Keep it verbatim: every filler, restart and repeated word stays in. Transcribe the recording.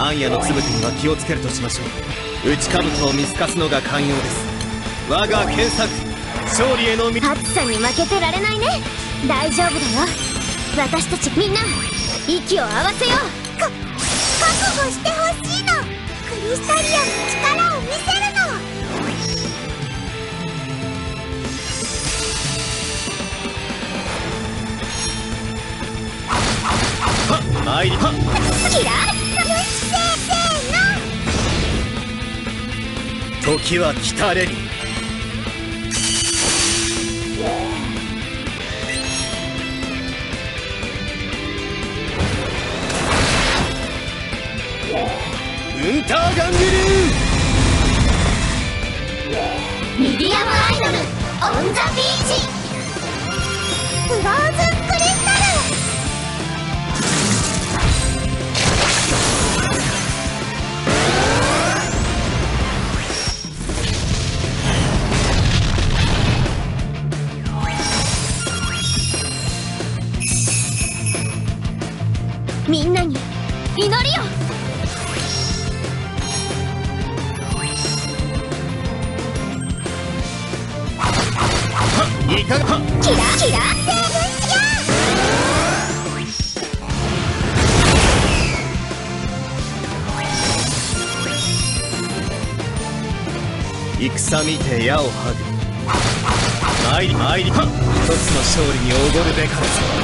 暗夜のつぶてには気をつけるとしましょう。内兜を見透かすのが寛容です。我が検索勝利への道。 暑さに負けてられないね。大丈夫だよ。私たちみんな息を合わせよう。か覚悟してほしいの。クリスタリアの力を見せるの。 はっ参りはっキラー時は来たれり。ウンターガングルー。 ミディアムアイドルオンザビーチ。フローズンクリスタル。みんなに祈りを。 いかがはキラキラセーブしよう。戦見て矢をはぐ。参り参りはっ一つの勝利におごるべからず。